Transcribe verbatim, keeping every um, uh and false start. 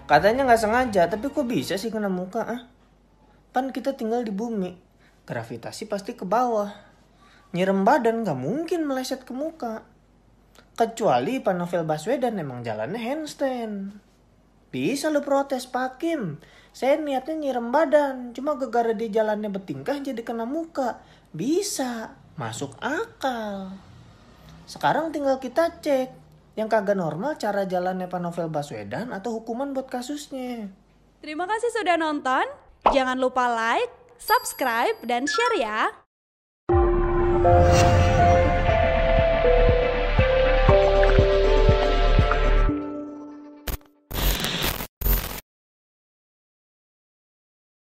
Katanya nggak sengaja, tapi kok bisa sih kena muka? Ah? Pan kita tinggal di bumi, gravitasi pasti ke bawah. Nyirem badan nggak mungkin meleset ke muka. Kecuali Pak Novel Baswedan emang jalannya handstand. Bisa lu protes Pak Kim. Saya niatnya nyirem badan, cuma gegara di jalannya bertingkah jadi kena muka. Bisa, masuk akal. Sekarang tinggal kita cek. Yang kagak normal cara jalannya Pak Novel Baswedan atau hukuman buat kasusnya. Terima kasih sudah nonton. Jangan lupa like, subscribe, dan share ya.